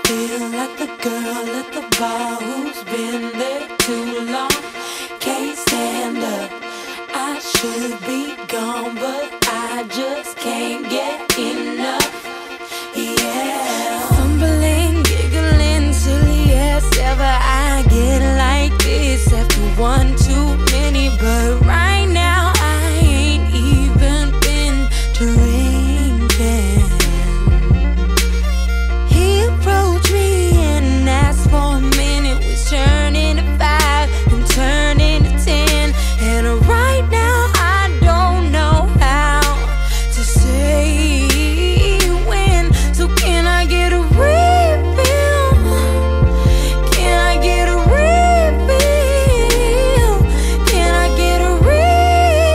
feel like the girl at the bar who's been there too long. Can't stand up. I should be gone, but I just can't get